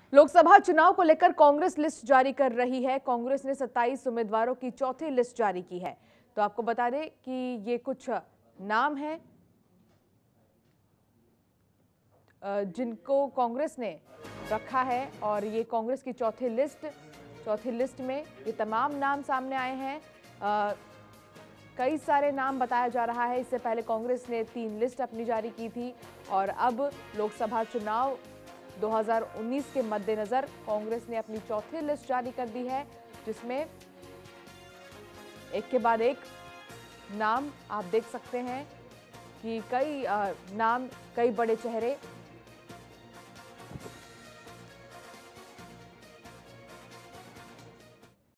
लोकसभा चुनाव को लेकर कांग्रेस लिस्ट जारी कर रही है। कांग्रेस ने 27 उम्मीदवारों की चौथी लिस्ट जारी की है। तो आपको बता दें कि ये कुछ नाम हैं जिनको कांग्रेस ने रखा है और ये कांग्रेस की चौथी लिस्ट में ये तमाम नाम सामने आए हैं। कई सारे नाम बताया जा रहा है। इससे पहले कांग्रेस ने 3 लिस्ट अपनी जारी की थी और अब लोकसभा चुनाव 2019 के मद्देनजर कांग्रेस ने अपनी चौथी लिस्ट जारी कर दी है, जिसमें एक के बाद एक नाम आप देख सकते हैं कि कई बड़े चेहरे